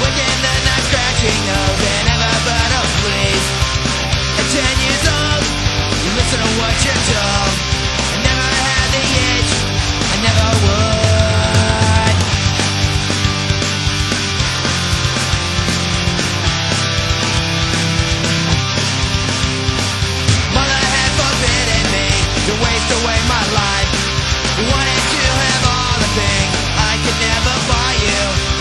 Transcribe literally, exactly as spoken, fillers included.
Within the night scratching nose and never but of fleas. At ten years old, you listen to what you're told. I never had the itch, I never would. Mother had forbidden me to waste away my life. Wanted to have all the things I could never buy you.